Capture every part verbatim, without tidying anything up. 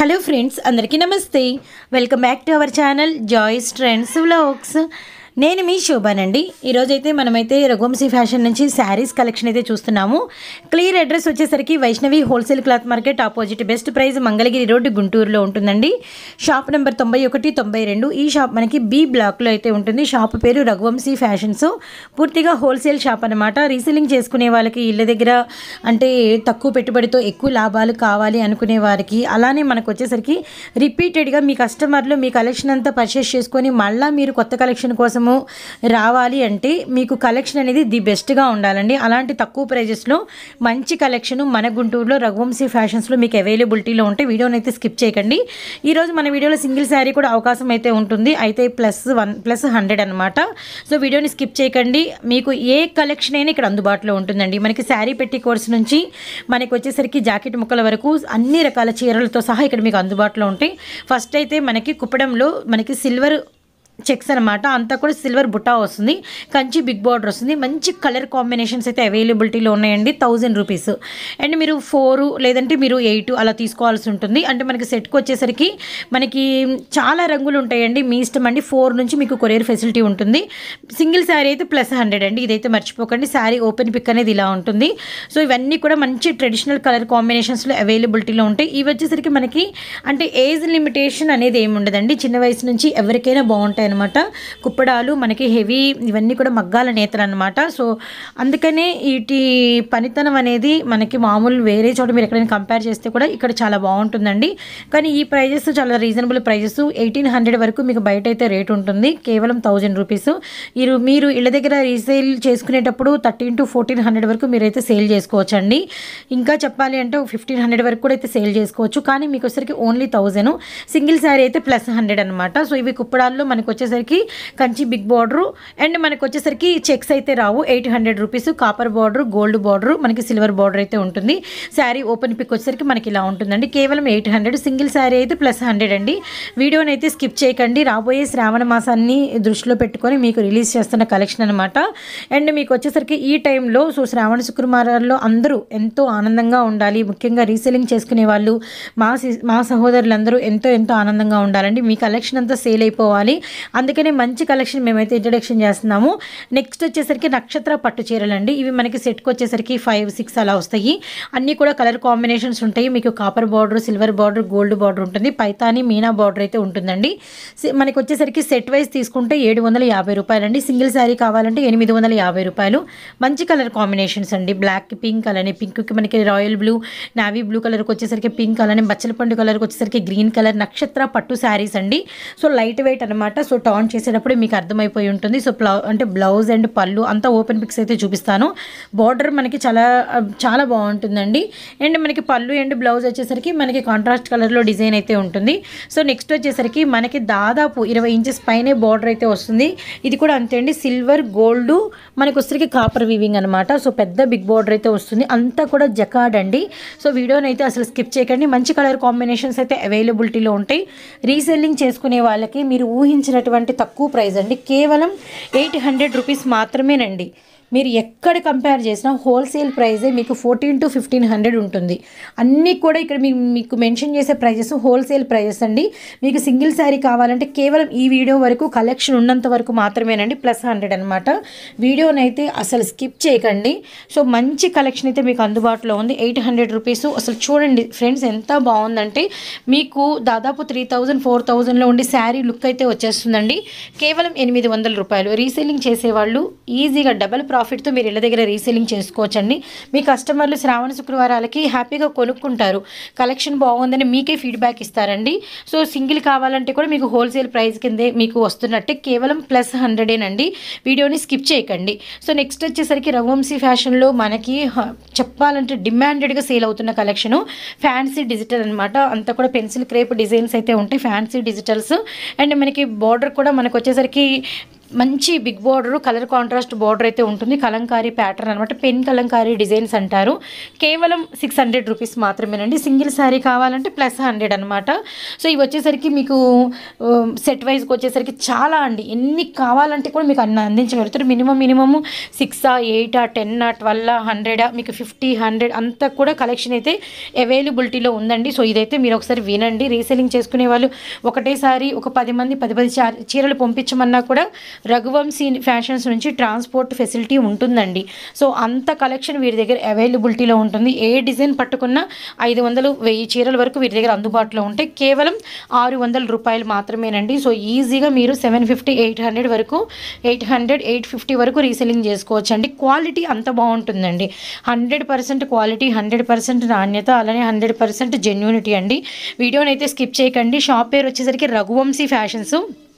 Hello friends, అందరికీ నమస్తే. Welcome back to our channel Joys Trends Vlogs. నేను మీ శోభానండి. ఈరోజైతే మనమైతే రఘువంశీ ఫ్యాషన్ నుంచి శారీస్ కలెక్షన్ అయితే చూస్తున్నాము. క్లియర్ అడ్రస్ వచ్చేసరికి Vaishnavi wholesale cloth market opposite best price Mangalagiri road గుంటూరులో ఉంటుందండి. షాప్ నెంబర్ తొంభై ఒకటి తొంభై రెండు. ఈ షాప్ మనకి బి బ్లాక్లో అయితే ఉంటుంది. షాప్ పేరు రఘువంశీ ఫ్యాషన్స్. పూర్తిగా హోల్సేల్ షాప్ అనమాట. రీసెల్లింగ్ చేసుకునే వాళ్ళకి, ఇళ్ళ దగ్గర అంటే తక్కువ పెట్టుబడితో ఎక్కువ లాభాలు కావాలి అనుకునే వారికి, అలానే మనకు వచ్చేసరికి రిపీటెడ్గా మీ కస్టమర్లు మీ కలెక్షన్ అంతా పర్చేస్ చేసుకొని మళ్ళీ మీరు కొత్త కలెక్షన్ కోసం రావాలి అంటే మీకు కలెక్షన్ అనేది ది బెస్ట్గా ఉండాలండి. అలాంటి తక్కువ ప్రైజెస్లో మంచి కలెక్షన్ మన గుంటూరులో రఘువంశీ ఫ్యాషన్స్లో మీకు అవైలబిలిటీలో ఉంటే వీడియోని అయితే స్కిప్ చేయకండి. ఈరోజు మన వీడియోలో సింగిల్ శారీ కూడా అవకాశం అయితే ఉంటుంది. అయితే ప్లస్ వన్ ప్లస్ హండ్రెడ్ అనమాట. సో వీడియోని స్కిప్ చేయకండి. మీకు ఏ కలెక్షన్ అయినా ఇక్కడ అందుబాటులో ఉంటుందండి. మనకి శారీ పెట్టి కోర్స్ నుంచి మనకి వచ్చేసరికి జాకెట్ ముక్కల వరకు అన్ని రకాల చీరలతో సహా ఇక్కడ మీకు అందుబాటులో ఉంటాయి. ఫస్ట్ అయితే మనకి కుప్పడంలో మనకి సిల్వర్ చెక్స్ అనమాట. అంతా కూడా సిల్వర్ బుట్టా వస్తుంది. కంచి బిగ్ బార్డర్ వస్తుంది. మంచి కలర్ కాంబినేషన్స్ అయితే అవైలబిలిటీలో ఉన్నాయండి. థౌజండ్ రూపీస్ అండ్ మీరు ఫోర్ లేదంటే మీరు ఎయిట్ అలా తీసుకోవాల్సి ఉంటుంది. అంటే మనకి సెట్కి వచ్చేసరికి మనకి చాలా రంగులు ఉంటాయండి. మీ ఇష్టం అండి. ఫోర్ నుంచి మీకు కొరియర్ ఫెసిలిటీ ఉంటుంది. సింగిల్ శారీ అయితే ప్లస్ హండ్రెడ్ అండి. ఇదైతే మర్చిపోకండి. శారీ ఓపెన్ పిక్ అనేది ఇలా ఉంటుంది. సో ఇవన్నీ కూడా మంచి ట్రెడిషనల్ కలర్ కాంబినేషన్స్లో అవైలబిలిటీలో ఉంటాయి. ఇవి వచ్చేసరికి మనకి అంటే ఏజ్ లిమిటేషన్ అనేది ఏమి ఉండదండి. చిన్న వయసు నుంచి ఎవరికైనా బాగుంటాయి అనమాట. కుప్పడాలు మనకి హెవీ, ఇవన్నీ కూడా మగ్గాల నేతలు అనమాట. సో అందుకనే వీటి పనితనం అనేది మనకి మామూలు వేరే చోట మీరు ఎక్కడైనా కంపేర్ చేస్తే కూడా ఇక్కడ చాలా బాగుంటుందండి. కానీ ఈ ప్రైజెస్ చాలా రీజనబుల్ ప్రైజెస్. ఎయిటీన్ హండ్రెడ్ వరకు మీకు బయట అయితే రేట్ ఉంటుంది. కేవలం థౌజండ్ రూపీస్. మీరు మీరు ఇళ్ళ దగ్గర రీసేల్ చేసుకునేటప్పుడు థర్టీన్ టు ఫోర్టీన్ హండ్రెడ్ వరకు మీరైతే సేల్ చేసుకోవచ్చు అండి. ఇంకా చెప్పాలి అంటే ఫిఫ్టీన్ హండ్రెడ్ వరకు కూడా అయితే సేల్ చేసుకోవచ్చు. కానీ మీకు వచ్చేసరికి ఓన్లీ థౌజండ్. సింగిల్ శారీ అయితే ప్లస్ హండ్రెడ్ అనమాట. సో ఇవి కుప్పడాల్లో మనకు వచ్చేసరికి కంచి బిగ్ బార్డర్ అండ్ మనకు వచ్చేసరికి చెక్స్ అయితే రావు. Eight hundred rupees. Copper border, gold border, మనకి సిల్వర్ బార్డర్ అయితే ఉంటుంది. శారీ ఓపెన్ పిక్ వచ్చేసరికి మనకి ఇలా ఉంటుందండి. కేవలం ఎయిట్ హండ్రెడ్. సింగిల్ శారీ అయితే ప్లస్ హండ్రెడ్ అండి. వీడియోని అయితే స్కిప్ చేయకండి. రాబోయే శ్రావణ మాసాన్ని దృష్టిలో పెట్టుకొని మీకు రిలీజ్ చేస్తున్న కలెక్షన్ అనమాట. అండ్ మీకు వచ్చేసరికి ఈ టైంలో సో శ్రావణ శుక్రవారాల్లో అందరూ ఎంతో ఆనందంగా ఉండాలి. ముఖ్యంగా రీసెల్లింగ్ చేసుకునే వాళ్ళు, మా మా సహోదరులందరూ ఎంతో ఎంతో ఆనందంగా ఉండాలండి. మీ కలెక్షన్ అంతా సేల్ అయిపోవాలి. అందుకనే మంచి కలెక్షన్ మేమైతే ఇంట్రడక్షన్ చేస్తున్నాము. నెక్స్ట్ వచ్చేసరికి నక్షత్ర పట్టు చీరలు అండి. ఇవి మనకి సెట్కి వచ్చేసరికి ఫైవ్ సిక్స్ అలా వస్తాయి. అన్నీ కూడా కలర్ కాంబినేషన్స్ ఉంటాయి. మీకు copper border, silver border, gold border ఉంటుంది. పైతాని మీనా బార్డర్ అయితే ఉంటుందండి. మనకి వచ్చేసరికి సెట్ వైజ్ తీసుకుంటే ఏడు వందల యాభై రూపాయలు అండి. సింగిల్ శారీ కావాలంటే ఎనిమిది వందల యాభై రూపాయలు. మంచి కలర్ కాంబినేషన్స్ అండి. బ్లాక్, పింక్, అలానే పింక్కి మనకి రాయల్ బ్లూ, నావీ బ్లూ కలర్కి వచ్చేసరికి పింక్, అలానే బచ్చలపండు కలర్కి వచ్చేసరికి గ్రీన్ కలర్ నక్షత్ర పట్టు శారీస్ అండి. సో లైట్ వెయిట్ అనమాట. సో టాన్ చేసేటప్పుడు మీకు అర్థమైపోయి ఉంటుంది. సో బ్లౌ అంటే బ్లౌజ్ అండ్ పళ్ళు అంతా ఓపెన్ పిక్స్ అయితే చూపిస్తాను. బార్డర్ మనకి చాలా చాలా బాగుంటుందండి. అండ్ మనకి పళ్ళు అండ్ బ్లౌజ్ వచ్చేసరికి మనకి కాంట్రాస్ట్ కలర్లో డిజైన్ అయితే ఉంటుంది. సో నెక్స్ట్ వచ్చేసరికి మనకి దాదాపు ఇరవై ఇంచెస్ పైనే బార్డర్ అయితే వస్తుంది. ఇది కూడా అంతే అండి. సిల్వర్, గోల్డ్, మనకి వచ్చేసరికి కాపర్ వీవింగ్ అనమాట. సో పెద్ద బిగ్ బార్డర్ అయితే వస్తుంది. అంతా కూడా జకార్డ్ అండి. సో వీడియోని అయితే అసలు స్కిప్ చేయకండి. మంచి కలర్ కాంబినేషన్స్ అయితే అవైలబిలిటీలో ఉంటాయి. రీసెల్లింగ్ చేసుకునే వాళ్ళకి మీరు ఊహించినటువంటి తక్కువ ప్రైస్ అండి. కేవలం ఎయిట్ హండ్రెడ్ రూపీస్ మాత్రమేనండి. మీరు ఎక్కడ కంపేర్ చేసినా హోల్సేల్ ప్రైజే మీకు ఫోర్టీన్ టు ఫిఫ్టీన్ హండ్రెడ్ ఉంటుంది. అన్నీ కూడా ఇక్కడ మీ మీకు మెన్షన్ చేసే ప్రైజెస్ హోల్సేల్ ప్రైజెస్ అండి. మీకు సింగిల్ శారీ కావాలంటే కేవలం ఈ వీడియో వరకు కలెక్షన్ ఉన్నంత వరకు మాత్రమేనండి. ప్లస్ హండ్రెడ్ అనమాట. వీడియోనైతే అసలు స్కిప్ చేయకండి. సో మంచి కలెక్షన్ అయితే మీకు అందుబాటులో ఉంది. Eight hundred rupees. అసలు చూడండి ఫ్రెండ్స్ ఎంత బాగుందంటే మీకు దాదాపు త్రీ థౌజండ్ ఫోర్ థౌజండ్లో ఉండి శారీ లుక్ అయితే వచ్చేస్తుందండి. కేవలం ఎనిమిది వందల రూపాయలు. రీసెల్లింగ్ చేసేవాళ్ళు ఈజీగా డబల్ ప్రాఫిట్తో మీరు ఇళ్ళ దగ్గర రీసెల్లింగ్ చేసుకోవచ్చండి. మీ కస్టమర్లు శ్రావణ శుక్రవారాలకి హ్యాపీగా కొనుక్కుంటారు. కలెక్షన్ బాగుందని మీకే ఫీడ్బ్యాక్ ఇస్తారండి. సో సింగిల్ కావాలంటే కూడా మీకు హోల్సేల్ ప్రైస్ కిందే మీకు వస్తున్నట్టే. కేవలం ప్లస్ హండ్రెడేనండి. వీడియోని స్కిప్ చేయకండి. సో నెక్స్ట్ వచ్చేసరికి రఘువంశీ ఫ్యాషన్లో మనకి చెప్పాలంటే డిమాండెడ్గా సేల్ అవుతున్న కలెక్షను ఫ్యాన్సీ డిజిటల్ అనమాట. అంతా కూడా పెన్సిల్ క్రేప్ డిజైన్స్ అయితే ఉంటాయి. ఫ్యాన్సీ డిజిటల్స్ అండ్ మనకి బార్డర్ కూడా మనకు వచ్చేసరికి మంచి big border colour contrast border అయితే ఉంటుంది. కలంకారీ ప్యాటర్న్ అనమాట, పెన్ కలంకారీ డిజైన్స్ అంటారు. కేవలం సిక్స్ హండ్రెడ్ రూపీస్ మాత్రమేనండి. సింగిల్ శారీ కావాలంటే ప్లస్ హండ్రెడ్ అనమాట. సో ఇవి వచ్చేసరికి మీకు సెట్ వైజ్కి వచ్చేసరికి చాలా అండి, ఎన్ని కావాలంటే కూడా మీకు అన్ని అందించగలుగుతారు. మినిమం మినిమము సిక్సా ఎయిటా టెన్నా ట్వెల్వ్ హండ్రెడా మీకు ఫిఫ్టీ హండ్రెడ్ అంతా కూడా కలెక్షన్ అయితే అవైలబిలిటీలో ఉందండి. సో ఇదైతే మీరు ఒకసారి వినండి. రీసెలింగ్ చేసుకునే వాళ్ళు ఒకటేసారి ఒక పది మంది పది పది చీరలు పంపించమన్నా కూడా రఘువంశీ ఫ్యాషన్స్ నుంచి ట్రాన్స్పోర్ట్ ఫెసిలిటీ ఉంటుందండి. సో అంత కలెక్షన్ వీరి దగ్గర అవైలబిలిటీలో ఉంటుంది. ఏ డిజైన్ పట్టుకున్నా ఐదు వందలు వెయ్యి చీరల వరకు వీరి దగ్గర అందుబాటులో ఉంటాయి. కేవలం ఆరు వందల రూపాయలు మాత్రమేనండి. సో ఈజీగా మీరు సెవెన్ ఫిఫ్టీ ఎయిట్ హండ్రెడ్ వరకు ఎయిట్ హండ్రెడ్ ఎయిట్ ఫిఫ్టీ వరకు రీసెలింగ్ చేసుకోవచ్చు అండి. క్వాలిటీ అంత బాగుంటుందండి. Hundred percent quality, hundred percent నాణ్యత, అలానే హండ్రెడ్ పర్సెంట్ జెన్యూనిటీ అండి. వీడియోని అయితే స్కిప్ చేయకండి. షాప్ పేరు వచ్చేసరికి రఘువంశీ ఫ్యాషన్స్.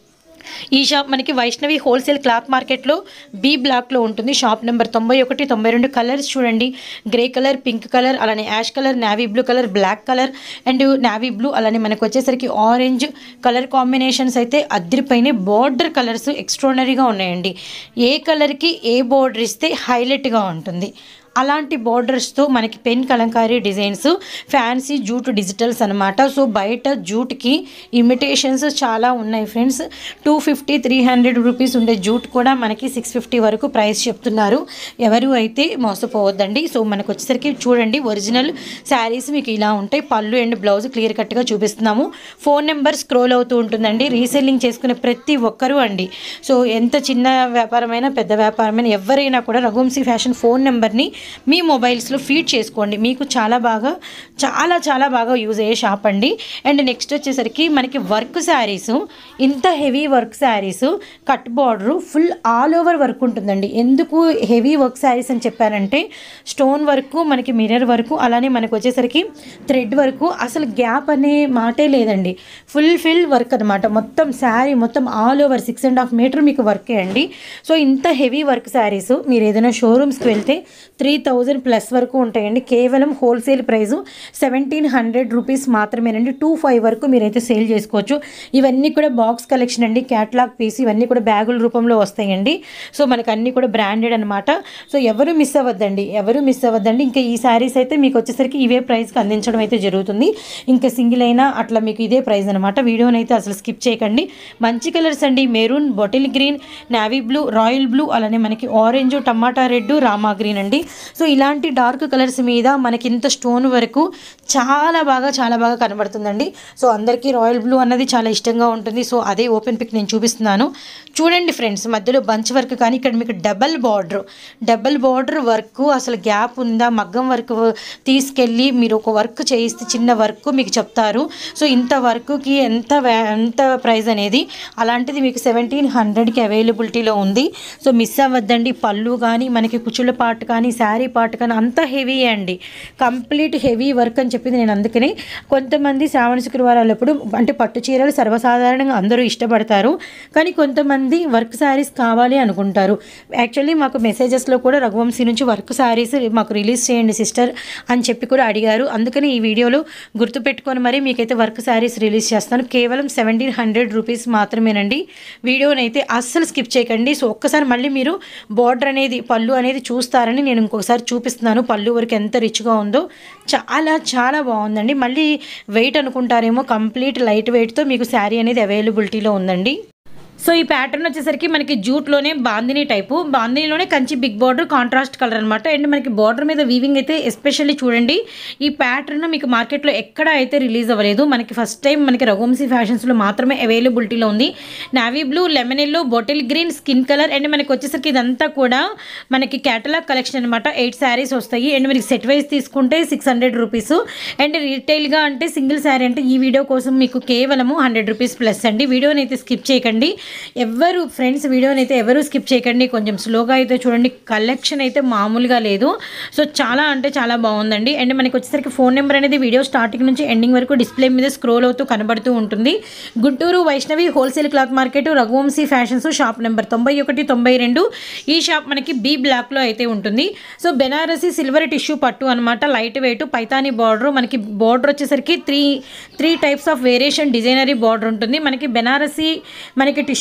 ఈ షాప్ మనకి వైష్ణవి హోల్సేల్ క్లాత్ మార్కెట్లో బి బ్లాక్లో ఉంటుంది. షాప్ నెంబర్ తొంభై ఒకటి తొంభై రెండు. కలర్స్ చూడండి, గ్రే కలర్, పింక్ కలర్, అలానే ash colour, navy blue colour, black colour and navy blue, అలానే మనకు వచ్చేసరికి ఆరెంజ్ కలర్ కాంబినేషన్స్ అయితే అద్దరిపైనే. బార్డర్ కలర్స్ ఎక్స్ట్రాడనరీగా ఉన్నాయండి. ఏ కలర్కి ఏ బార్డర్ ఇస్తే హైలైట్గా ఉంటుంది అలాంటి బార్డర్స్తో మనకి pen Kalamkari designs, fancy jute digitals అనమాట. సో బయట జూట్కి ఇమిటేషన్స్ చాలా ఉన్నాయి friends. Two fifty three hundred rupees ఉండే జూట్ కూడా మనకి సిక్స్ ఫిఫ్టీ వరకు ప్రైస్ చెప్తున్నారు. ఎవరు అయితే మోసపోవద్దండి. సో మనకు వచ్చేసరికి చూడండి, ఒరిజినల్ శారీస్ మీకు ఇలా ఉంటాయి. పళ్ళు అండ్ బ్లౌజ్ క్లియర్ కట్గా చూపిస్తున్నాము. ఫోన్ నెంబర్ స్క్రోల్ అవుతూ ఉంటుందండి. రీసెల్లింగ్ చేసుకునే ప్రతి ఒక్కరూ అండి, సో ఎంత చిన్న వ్యాపారమైనా పెద్ద వ్యాపారమైనా ఎవరైనా కూడా రఘువంశీ ఫ్యాషన్ ఫోన్ నెంబర్ని మీ మొబైల్స్లో ఫీడ్ చేసుకోండి. మీకు చాలా బాగా చాలా చాలా బాగా యూజ్ అయ్యే షాప్ అండి. అండ్ నెక్స్ట్ వచ్చేసరికి మనకి వర్క్ శారీస్, ఇంత heavy work saris, cut border full all over work ఉంటుందండి. ఎందుకు హెవీ వర్క్ శారీస్ అని చెప్పారంటే స్టోన్ వర్క్, మనకి మిర్రర్ వర్క్, అలానే మనకు వచ్చేసరికి థ్రెడ్ వర్క్, అసలు గ్యాప్ అనే మాటే లేదండి. ఫుల్ ఫిల్ వర్క్ అనమాట. మొత్తం శారీ మొత్తం all over six and half metre మీకు వర్కే అండి. సో ఇంత హెవీ వర్క్ శారీస్ మీరు ఏదైనా షోరూమ్స్కి వెళ్తే త్రీ థౌజండ్ ప్లస్ వరకు ఉంటాయండి. కేవలం wholesale price seventeen hundred rupees మాత్రమేనండి. టూ ఫైవ్ వరకు మీరైతే సేల్ చేసుకోవచ్చు. ఇవన్నీ కూడా బాక్స్ కలెక్షన్ అండి, క్యాటలాగ్ పీస్, ఇవన్నీ కూడా బ్యాగుల రూపంలో వస్తాయండి. సో మనకు అన్నీ కూడా బ్రాండెడ్ అనమాట. సో ఎవరు మిస్ అవ్వద్దండి, ఎవరు మిస్ అవ్వద్దండి. ఇంకా ఈ శారీస్ అయితే మీకు వచ్చేసరికి ఇవే ప్రైస్కి అందించడం అయితే జరుగుతుంది. ఇంకా సింగిల్ అయినా అట్లా మీకు ఇదే ప్రైస్ అనమాట. వీడియోని అయితే అసలు స్కిప్ చేయకండి. మంచి కలర్స్ అండి, maroon, bottle green, navy blue, royal blue, అలానే మనకి orange, tomato red, Rama green అండి. సో ఇలాంటి డార్క్ కలర్స్ మీద మనకి ఇంత స్టోన్ వరకు చాలా బాగా చాలా బాగా కనబడుతుందండి. సో అందరికీ రాయల్ బ్లూ అన్నది చాలా ఇష్టంగా ఉంటుంది. సో అదే ఓపెన్ పిక్ నేను చూపిస్తున్నాను. చూడండి ఫ్రెండ్స్, మధ్యలో బంచ్ వర్క్, కానీ ఇక్కడ మీకు double border double border work, అసలు గ్యాప్ ఉందా, మగ్గం వర్క్ తీసుకెళ్ళి మీరు ఒక వర్క్ చేయిస్తే చిన్న వర్క్ మీకు చెప్తారు. సో ఇంత వర్క్కి ఎంత ఎంత ప్రైస్ అనేది, అలాంటిది మీకు సెవెంటీన్ హండ్రెడ్కి అవైలబిలిటీలో ఉంది. సో మిస్ అవ్వద్దండి. పళ్ళు కానీ మనకి కుచుల పార్ట్ కానీ శారీ పార్ట్ కానీ అంత హెవీ అండి, కంప్లీట్ హెవీ వర్క్ అని చెప్పింది నేను. అందుకని కొంతమంది శ్రావణ శుక్రవారాలప్పుడు అంటే పట్టు చీరలు సర్వసాధారణంగా అందరూ ఇష్టపడతారు, కానీ కొంతమంది వర్క్ శారీస్ కావాలి అనుకుంటారు. యాక్చువల్లీ మాకు మెసేజెస్లో కూడా రఘువంశీ నుంచి వర్క్ శారీస్ మాకు రిలీజ్ చేయండి సిస్టర్ అని చెప్పి కూడా అడిగారు. అందుకని ఈ వీడియోలో గుర్తుపెట్టుకొని మరి మీకైతే వర్క్ శారీస్ రిలీజ్ చేస్తాను. కేవలం సెవెంటీన్ హండ్రెడ్ రూపీస్ మాత్రమేనండి. వీడియోని అయితే అస్సలు స్కిప్ చేయకండి. సో ఒక్కసారి మళ్ళీ మీరు బార్డర్ అనేది, పళ్ళు అనేది చూస్తారని నేను ఇంకొకసారి చూపిస్తున్నాను. పళ్ళు వరకు ఎంత రిచ్గా ఉందో, చాలా చాలా బాగుందండి. మళ్ళీ వెయిట్ అనుకుంటారేమో, కంప్లీట్ లైట్ వెయిట్తో మీకు శారీ అనేది అవైలబిలిటీలో ఉందండి. సో ఈ ప్యాటర్న్ వచ్చేసరికి మనకి జూట్లోనే బాందిని టైపు, బాందినిలోనే Kanchi big border contrast colour అనమాట. అండ్ మనకి బార్డర్ మీద వీవింగ్ అయితే ఎస్పెషల్లీ చూడండి, ఈ ప్యాటర్న్ మీకు మార్కెట్లో ఎక్కడ అయితే రిలీజ్ అవ్వలేదు. మనకి ఫస్ట్ టైం మనకి రఘువంశీ ఫ్యాషన్స్లో మాత్రమే అవైలబిలిటీలో ఉంది. Navy blue, lemon yellow, bottle green, skin colour. And మనకి వచ్చేసరికి ఇదంతా కూడా మనకి క్యాటలాగ్ కలెక్షన్ అనమాట. ఎయిట్ శారీస్ వస్తాయి. అండ్ మనకి సెట్ వైజ్ తీసుకుంటే సిక్స్ హండ్రెడ్ రూపీస్. అండ్ రీటైల్గా అంటే సింగిల్ శారీ అంటే ఈ వీడియో కోసం మీకు కేవలము హండ్రెడ్ రూపీస్ ప్లస్ అండి. వీడియోని అయితే స్కిప్ చేయకండి. ఎవరు ఫ్రెండ్స్ వీడియోని అయితే ఎవరు స్కిప్ చేయకండి. కొంచెం స్లోగా అయితే చూడండి. కలెక్షన్ అయితే మామూలుగా లేదు. సో చాలా అంటే చాలా బాగుందండి. అండ్ మనకి వచ్చేసరికి ఫోన్ నెంబర్ అనేది వీడియో స్టార్టింగ్ నుంచి ఎండింగ్ వరకు డిస్ప్లే మీద స్క్రోల్ అవుతూ కనబడుతూ ఉంటుంది. Guntur Vaishnavi wholesale cloth market, Raghuvanshi fashions, shop number తొంభై ఒకటి తొంభై రెండు. ఈ షాప్ మనకి బి బ్లాక్లో అయితే ఉంటుంది. సో బెనారసీ సిల్వర్ టిష్యూ పట్టు అనమాట, లైట్ వెయిట్, పైతానీ బార్డర్. మనకి బార్డర్ వచ్చేసరికి three three types of variation డిజైనరీ బార్డర్ ఉంటుంది. మనకి బెనారసీ మనకి టిష్యూ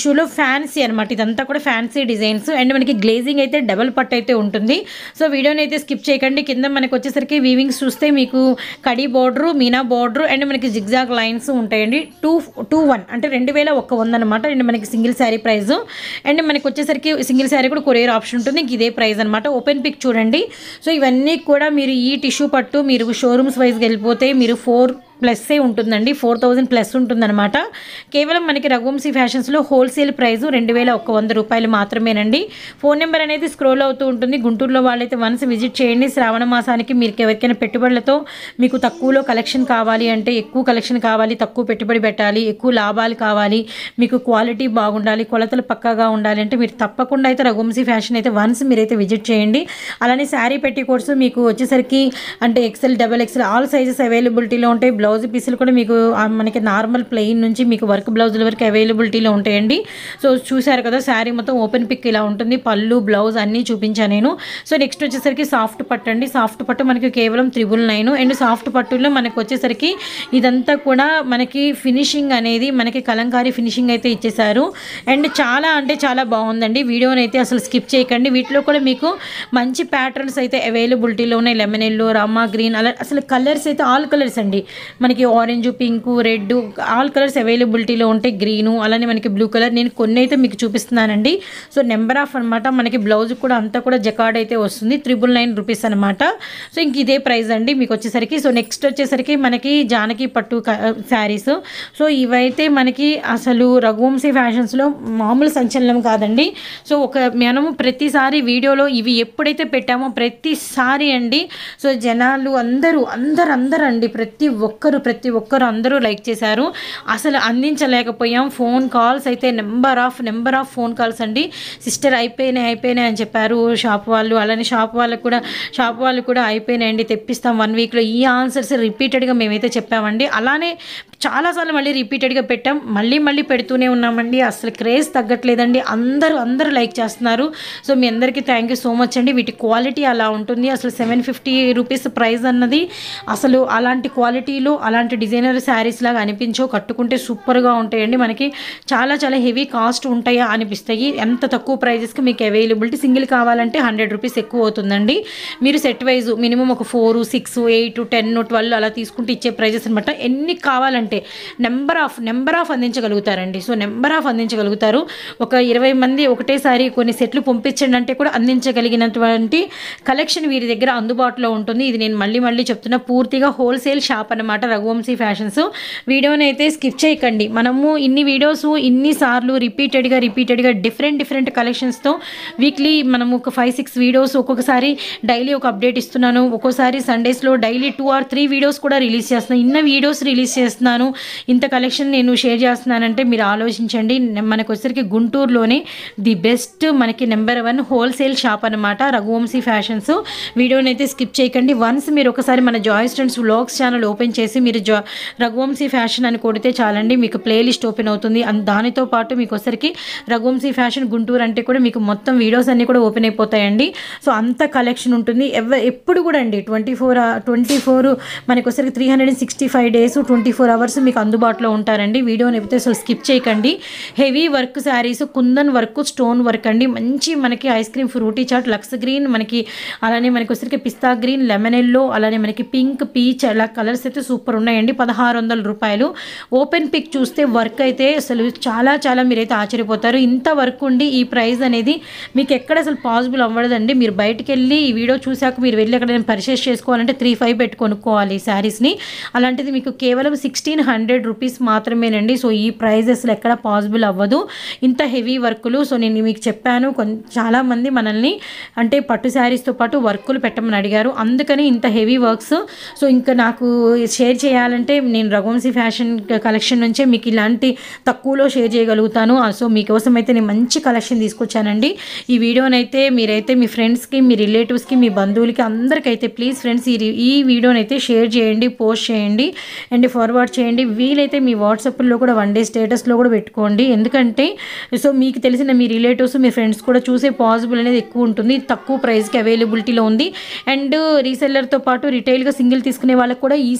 టిష్యూలో ఫ్యాన్సీ అనమాట, ఇదంతా కూడా ఫ్యాన్సీ డిజైన్స్. అండ్ మనకి గ్లేజింగ్ అయితే డబల్ పట్టు అయితే ఉంటుంది. సో వీడియోని అయితే స్కిప్ చేయకండి. కింద మనకి వచ్చేసరికి వీవింగ్స్ చూస్తే మీకు కడీ బోర్డరు, మీనా బోర్డరు అండ్ మనకి జిగ్జాగ్ లైన్స్ ఉంటాయండి. టూ టూ వన్ అంటే రెండు వేల ఒక్క వంద అనమాట. అండ్ మనకి సింగిల్ శారీ ప్రైస్. అండ్ మనకి వచ్చేసరికి సింగిల్ శారీ కూడా కొరియర్ ఆప్షన్ ఉంటుంది. ఇంక ఇదే ప్రైస్ అనమాట. ఓపెన్ పిక్ చూడండి. సో ఇవన్నీ కూడా మీరు ఈ టిష్యూ పట్టు మీరు షోరూమ్స్ వైజ్కి వెళ్ళిపోతే మీరు ఫోర్ ప్లస్సే ఉంటుందండి, ఫోర్ థౌజండ్ ప్లస్ ఉంటుందన్నమాట. కేవలం మనకి రఘువంశీ ఫ్యాషన్స్లో హోల్సేల్ ప్రైస్ రెండు వేల ఒక్క వంద రూపాయలు మాత్రమేనండి. ఫోన్ నెంబర్ అనేది స్క్రోల్ అవుతూ ఉంటుంది. గుంటూరులో వాళ్ళైతే వన్స్ విజిట్ చేయండి. శ్రావణ మాసానికి మీకు ఎవరికైనా పెట్టుబడులతో మీకు తక్కువలో కలెక్షన్ కావాలి అంటే, ఎక్కువ కలెక్షన్ కావాలి, తక్కువ పెట్టుబడి పెట్టాలి, ఎక్కువ లాభాలు కావాలి, మీకు క్వాలిటీ బాగుండాలి, కొలతలు పక్కాగా ఉండాలి అంటే మీరు తప్పకుండా అయితే రఘువంశీ ఫ్యాషన్ అయితే వన్స్ మీరైతే విజిట్ చేయండి. అలానే శారీ పెట్టి కోర్స్ మీకు వచ్చేసరికి అంటే XL, double XL all sizes అవైలబిలిటీలో ఉంటాయి. బ్లౌజ్ పీసులు కూడా మీకు మనకి నార్మల్ ప్లెయిన్ నుంచి మీకు వర్క్ బ్లౌజుల వరకు అవైలబిలిటీలో ఉంటాయండి. సో చూసారు కదా శారీ మొత్తం ఓపెన్ పిక్ ఇలా ఉంటుంది. పళ్ళు, బ్లౌజ్ అన్నీ చూపించాను నేను. సో నెక్స్ట్ వచ్చేసరికి సాఫ్ట్ పట్టు అండి. సాఫ్ట్ పట్టు మనకి కేవలం త్రిబుల్ నైన్. అండ్ సాఫ్ట్ పట్టులో మనకి వచ్చేసరికి ఇదంతా కూడా మనకి ఫినిషింగ్ అనేది మనకి కలంకారీ ఫినిషింగ్ అయితే ఇచ్చేసారు. అండ్ చాలా అంటే చాలా బాగుందండి. వీడియోని అయితే అసలు స్కిప్ చేయకండి. వీటిలో కూడా మీకు మంచి ప్యాటర్న్స్ అయితే అవైలబిలిటీలో ఉన్నాయి. లెమన్ ఎల్లో, రామా గ్రీన్ అలా అసలు కలర్స్ అయితే ఆల్ కలర్స్ అండి. మనకి orange, pink, red all colours అవైలబిలిటీలో ఉంటాయి. గ్రీను అలానే మనకి బ్లూ కలర్. నేను కొన్ని అయితే మీకు చూపిస్తున్నానండి. సో నెంబర్ ఆఫ్ అనమాట. మనకి బ్లౌజ్ కూడా అంతా కూడా జకార్డ్ అయితే వస్తుంది. త్రిబుల్ నైన్ రూపీస్ అనమాట. సో ఇంక ఇదే ప్రైస్ అండి మీకు వచ్చేసరికి. సో నెక్స్ట్ వచ్చేసరికి మనకి జానకి పట్టు శారీస్. సో ఇవైతే మనకి అసలు రఘువంశీ ఫ్యాషన్స్లో మామూలు సంచలనం కాదండి. సో ఒక మనము ప్రతిసారి వీడియోలో ఇవి ఎప్పుడైతే పెట్టామో ప్రతిసారి అండి సో జనాలు అందరూ అందరు అందరూ అండి ప్రతి ఒక్కరు ప్రతి ఒక్కరు అందరూ లైక్ చేశారు. అసలు అందించలేకపోయాం. ఫోన్ కాల్స్ అయితే number of number of phone calls అండి. సిస్టర్ అయిపోయినాయి అయిపోయినాయి అని చెప్పారు షాప్ వాళ్ళు. అలానే షాప్ వాళ్ళకు కూడా షాప్ వాళ్ళు కూడా అయిపోయినాయండి, తెప్పిస్తాం వన్ వీక్లో. ఈ ఆన్సర్స్ రిపీటెడ్గా మేమైతే చెప్పామండి. అలానే చాలాసార్లు మళ్ళీ రిపీటెడ్గా పెట్టాం, మళ్ళీ మళ్ళీ పెడుతూనే ఉన్నామండి. అసలు క్రేజ్ తగ్గట్లేదండి. అందరూ అందరూ లైక్ చేస్తున్నారు. సో మీ అందరికీ థ్యాంక్ యూ సో మచ్ అండి. వీటి క్వాలిటీ అలా ఉంటుంది. అసలు సెవెన్ ఫిఫ్టీ రూపీస్ ప్రైస్ అన్నది అసలు అలాంటి క్వాలిటీలో అలాంటి డిజైనర్ శారీస్ లాగా అనిపించో, కట్టుకుంటే సూపర్గా ఉంటాయండి. మనకి చాలా చాలా హెవీ కాస్ట్ ఉంటాయా అనిపిస్తాయి. ఎంత తక్కువ ప్రైజెస్కి మీకు అవైలబిలిటీ. సింగిల్ కావాలంటే హండ్రెడ్ రూపీస్ ఎక్కువ అవుతుందండి. మీరు సెట్ వైజ్ మినిమం ఒక four, six, eight, ten, twelve అలా తీసుకుంటే ఇచ్చే ప్రైజెస్ అనమాట. ఎన్ని కావాలంటే నెంబర్ ఆఫ్ నెంబర్ ఆఫ్ అందించగలుగుతారండి. సో నెంబర్ ఆఫ్ అందించగలుగుతారు. ఒక ఇరవై మంది ఒకటేసారి కొన్ని సెట్లు పంపించండి అంటే కూడా అందించగలిగినటువంటి కలెక్షన్ వీరి దగ్గర అందుబాటులో ఉంటుంది. ఇది నేను మళ్ళీ మళ్ళీ చెప్తున్నా, పూర్తిగా హోల్సేల్ షాప్ అనమాట రఘువంశీ ఫ్యాషన్స్. వీడియోని అయితే స్కిప్ చేయకండి. మనము ఇన్ని వీడియోస్ ఇన్నిసార్లు రిపీటెడ్గా రిపీటెడ్గా డిఫరెంట్ డిఫరెంట్ కలెక్షన్స్తో వీక్లీ మనము ఒక ఫైవ్ సిక్స్ వీడియోస్, ఒక్కొక్కసారి డైలీ ఒక అప్డేట్ ఇస్తున్నాను, ఒక్కోసారి సండేస్లో daily two or three videos కూడా రిలీజ్ చేస్తున్నాను. ఇన్న వీడియోస్ రిలీజ్ చేస్తున్నాను, ఇంత కలెక్షన్ నేను షేర్ చేస్తున్నానంటే మీరు ఆలోచించండి. మనకు వచ్చరికి గుంటూరులోనే ది బెస్ట్ మనకి నెంబర్ వన్ హోల్సేల్ షాప్ అనమాట రఘువంశీ ఫ్యాషన్స్. వీడియోని అయితే స్కిప్ చేయకండి. వన్స్ మీరు ఒకసారి మన Joy students vlogs channel open చేసి మీరు జా రఘువంశీ ఫ్యాషన్ అని కొడితే చాలండి, మీకు ప్లేలిస్ట్ ఓపెన్ అవుతుంది. దానితో పాటు మీకు వచ్చరికి రఘువంశీ ఫ్యాషన్ గుంటూరు అంటే కూడా మీకు మొత్తం వీడియోస్ అన్నీ కూడా ఓపెన్ అయిపోతాయండి. సో అంత కలెక్షన్ ఉంటుంది. ఎవ ఎప్పుడు కూడా అండి ట్వంటీ ఫోర్ ట్వంటీ ఫోర్ మనకు వచ్చరికి three hundred and sixty five days twenty four hours మీకు అందుబాటులో ఉంటారండి. వీడియోని ఎప్పుడైతే అసలు స్కిప్ చేయకండి. Heavy work saris, kundan work, stone work అండి. మంచి మనకి ఐస్ క్రీమ్ ఫ్రూటీ చాట్, లక్స్ గ్రీన్, మనకి అలానే మనకి వచ్చరికి పిస్తా గ్రీన్, లెమన్ ఎల్లో, అలానే మనకి పింక్, పీచ్ అలా కలర్స్ అయితే సూపర్ ఉన్నాయండి. పదహారు వందల రూపాయలు. ఓపెన్ పిక్ చూస్తే వర్క్ అయితే అసలు చాలా చాలా మీరైతే ఆశ్చర్యపోతారు. ఇంత వర్క్ ఉండి ఈ ప్రైస్ అనేది మీకు ఎక్కడ అసలు పాసిబుల్ అవ్వదండి. మీరు బయటకు వెళ్ళి ఈ వీడియో చూసాక మీరు వెళ్ళి అక్కడ పర్చేస్ చేసుకోవాలంటే త్రీ ఫైవ్ పెట్టి కొనుక్కోవాలి ఈ శారీస్ని. అలాంటిది మీకు కేవలం సిక్స్టీన్ హండ్రెడ్ రూపీస్ మాత్రమేనండి. సో ఈ ప్రైస్ అసలు ఎక్కడ పాసిబుల్ అవ్వదు ఇంత హెవీ వర్కులు. సో నేను మీకు చెప్పాను, కొంచెం చాలామంది మనల్ని అంటే పట్టు శారీస్తో పాటు వర్కులు పెట్టమని అడిగారు, అందుకని ఇంత హెవీ వర్క్స్. సో ఇంకా నాకు షేర్ చేయాలంటే నేను రఘువంశీ ఫ్యాషన్ కలెక్షన్ నుంచే మీకు ఇలాంటి తక్కువలో షేర్ చేయగలుగుతాను. సో మీకోసం అయితే నేను మంచి కలెక్షన్ తీసుకొచ్చానండి. ఈ వీడియోనైతే మీరైతే మీ ఫ్రెండ్స్కి, మీ రిలేటివ్స్కి, మీ బంధువులకి అందరికైతే ప్లీజ్ ఫ్రెండ్స్ ఈ ఈ వీడియోనైతే షేర్ చేయండి, పోస్ట్ చేయండి అండ్ ఫార్వర్డ్ చేయండి. వీలైతే మీ వాట్సాప్లో కూడా వన్ డే స్టేటస్లో కూడా పెట్టుకోండి. ఎందుకంటే సో మీకు తెలిసిన మీ రిలేటివ్స్, మీ ఫ్రెండ్స్ కూడా చూసే పాసిబుల్ అనేది ఎక్కువ ఉంటుంది. తక్కువ ప్రైస్కి అవైలబిలిటీలో ఉంది. అండ్ రీసెల్లర్తో పాటు రిటైల్గా సింగిల్ తీసుకునే వాళ్ళకి కూడా ఈసారి అవకాశం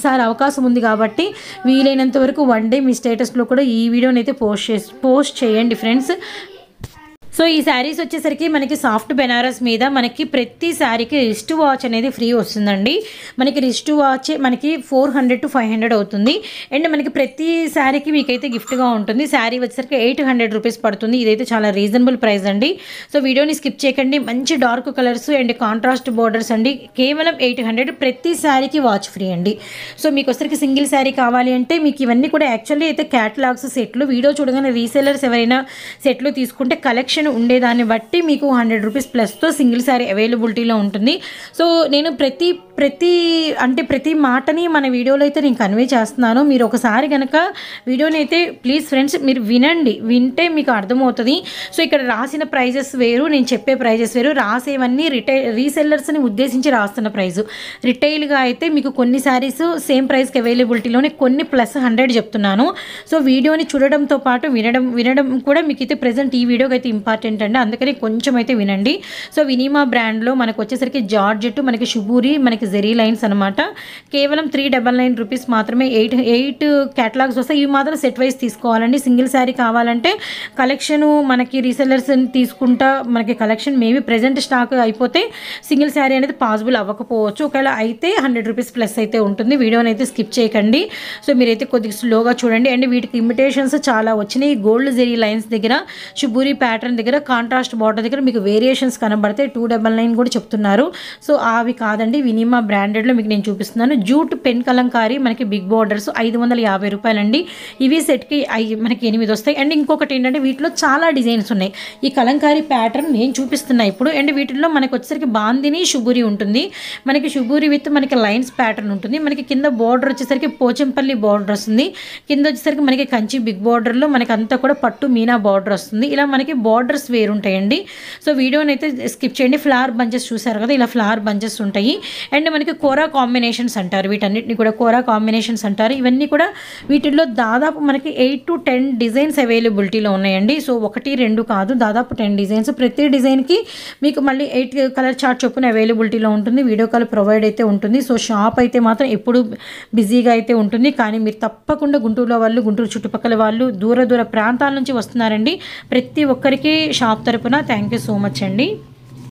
అవకాశం ఉంది కాబట్టి వీలైనంత వరకు వన్ డే మీ స్టేటస్లో కూడా ఈ వీడియోని అయితే పోస్ట్ చేసి పోస్ట్ చేయండి ఫ్రెండ్స్. సో ఈ శారీస్ వచ్చేసరికి మనకి సాఫ్ట్ బెనారస్ మీద మనకి ప్రతి శారీకి రిస్ట్ వాచ్ అనేది ఫ్రీ వస్తుందండి. మనకి రిస్ట్ వాచ్ మనకి four hundred to five hundred అవుతుంది. అండ్ మనకి ప్రతి శారీకి మీకైతే గిఫ్ట్గా ఉంటుంది. శారీ వచ్చేసరికి ఎయిట్ హండ్రెడ్ రూపీస్ పడుతుంది. ఇదైతే చాలా రీజనబుల్ ప్రైస్ అండి. సో వీడియోని స్కిప్ చేయకండి. మంచి dark colours and contrast borders అండి. కేవలం ఎయిట్ హండ్రెడ్ ప్రతి శారీకి వాచ్ ఫ్రీ అండి. సో మీకు వచ్చేసరికి సింగిల్ శారీ కావాలి అంటే మీకు ఇవన్నీ కూడా యాక్చువల్లీ అయితే క్యాటలాగ్స్ సెట్లు వీడియో చూడగానే రీసేలర్స్ ఎవరైనా సెట్లు తీసుకుంటే కలెక్షన్ ఉండేదాన్ని బట్టి మీకు హండ్రెడ్ రూపీస్ ప్లస్తో సింగిల్ శారీ అవైలబిలిటీలో ఉంటుంది. సో నేను ప్రతి ప్రతి అంటే ప్రతి మాటని మన వీడియోలో అయితే నేను కన్వే చేస్తున్నాను. మీరు ఒకసారి కనుక వీడియోని అయితే ప్లీజ్ ఫ్రెండ్స్ మీరు వినండి, వింటే మీకు అర్థమవుతుంది. సో ఇక్కడ రాసిన ప్రైజెస్ వేరు, నేను చెప్పే ప్రైజెస్ వేరు. రాసేవన్నీ రిటైల్ రీసెల్లర్స్ని ఉద్దేశించి రాస్తున్న ప్రైజు. రిటైల్గా అయితే మీకు కొన్ని శారీస్ సేమ్ ప్రైస్కి అవైలబిలిటీలోనే కొన్ని ప్లస్ హండ్రెడ్ చెప్తున్నాను. సో వీడియోని చూడడంతో పాటు వినడం వినడం కూడా మీకు అయితే ప్రజెంట్ ఈ వీడియోకి అయితే ఇంపార్టెంట్ అండి. అందుకని కొంచెం అయితే వినండి. సో వినిమా బ్రాండ్లో మనకు వచ్చేసరికి జార్జెట్, మనకి షుబూరి, మనకి జెరీ లైన్స్ అనమాట. కేవలం త్రీ డబల్ నైన్ రూపీస్ మాత్రమే. ఎయిట్ ఎయిట్ క్యాటలాగ్స్ వస్తాయి. ఇవి మాత్రం సెట్ వైజ్ తీసుకోవాలండి. సింగిల్ శారీ కావాలంటే కలెక్షను మనకి రీసెల్లర్స్ తీసుకుంటా మనకి కలెక్షన్ మేబీ ప్రెజెంట్ స్టాక్ అయిపోతే సింగిల్ శారీ అనేది పాసిబుల్ అవ్వకపోవచ్చు. ఒకవేళ అయితే హండ్రెడ్ రూపీస్ ప్లస్ అయితే ఉంటుంది. వీడియోని అయితే స్కిప్ చేయకండి. సో మీరైతే కొద్దిగా స్లోగా చూడండి. అండ్ వీటికి ఇమిటేషన్స్ చాలా వచ్చినాయి. గోల్డ్ జెరీ లైన్స్ దగ్గర, షుబూరి ప్యాటర్న్ దగ్గర, కాంట్రాస్ట్ బార్డర్ దగ్గర మీకు వేరియేషన్స్ కనబడతాయి. టూ డబల్ నైన్ కూడా చెప్తున్నారు. సో అవి కాదండి, వినిమా బ్రాండెడ్లో మీకు నేను చూపిస్తున్నాను. జూట్ పెన్ కలంకారీ మనకి బిగ్ బార్డర్స్ ఐదు వందల యాభై రూపాయలండి. ఇవి సెట్కి మనకి ఎనిమిది వస్తాయి. అండ్ ఇంకొకటి ఏంటంటే వీటిలో చాలా డిజైన్స్ ఉన్నాయి. ఈ కలంకారీ ప్యాటర్న్ నేను చూపిస్తున్నా ఇప్పుడు. అండ్ వీటిల్లో మనకి వచ్చేసరికి బాందిని, షుబూరి ఉంటుంది. మనకి షుబూరి విత్ మనకి లైన్స్ ప్యాటర్న్ ఉంటుంది. మనకి కింద బార్డర్ వచ్చేసరికి పోచంపల్లి బార్డర్ వస్తుంది. కింద వచ్చేసరికి మనకి కంచి బిగ్ బార్డర్లో మనకి అంతా కూడా పట్టు మీనా బార్డర్ వస్తుంది. ఇలా మనకి బార్డర్స్ వేరుంటాయండి. సో వీడియోని అయితే స్కిప్ చేయండి. ఫ్లవర్ బంచెస్ చూసారు కదా, ఇలా ఫ్లవర్ బంచెస్ ఉంటాయి. అండ్ మనకి కోరా కాంబినేషన్స్ అంటారు. వీటన్నిటిని కూడా కోరా కాంబినేషన్స్ అంటారు. ఇవన్నీ కూడా వీటిల్లో దాదాపు మనకి ఎయిట్ టు టెన్ డిజైన్స్ అవైలబిలిటీలో ఉన్నాయండి. సో ఒకటి రెండు కాదు, దాదాపు టెన్ డిజైన్స్. ప్రతి డిజైన్కి మీకు మళ్ళీ ఎయిట్ కలర్ చార్ట్ చొప్పున అవైలబిలిటీలో ఉంటుంది. వీడియో కాల్ ప్రొవైడ్ అయితే ఉంటుంది. సో షాప్ అయితే మాత్రం ఎప్పుడు బిజీగా అయితే ఉంటుంది. కానీ మీరు తప్పకుండా గుంటూరులో వాళ్ళు, గుంటూరు చుట్టుపక్కల వాళ్ళు, దూర దూర ప్రాంతాల నుంచి వస్తున్నారండి. ప్రతి ఒక్కరికి షాప్ తరపున థ్యాంక్ యూ సో మచ్ అండి.